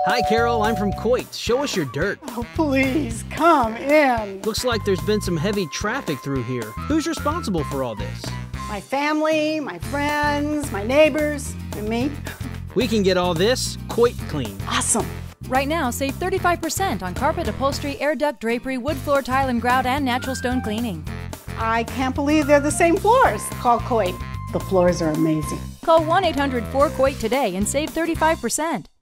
Hi, Carol. I'm from Coit. Show us your dirt. Oh, please, come in. Looks like there's been some heavy traffic through here. Who's responsible for all this? My family, my friends, my neighbors, and me. We can get all this Coit clean. Awesome. Right now, save 35% on carpet, upholstery, air duct, drapery, wood floor, tile and grout, and natural stone cleaning. I can't believe they're the same floors. Call Coit. The floors are amazing. Call 1-800-4COIT today and save 35%.